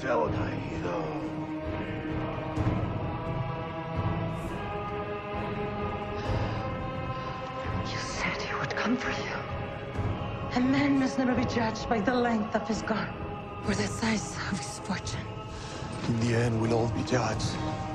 sea traído. You said he would come for you. A man must never be judged by the length of his garment or the size of his fortune. In the end, we'll all be judged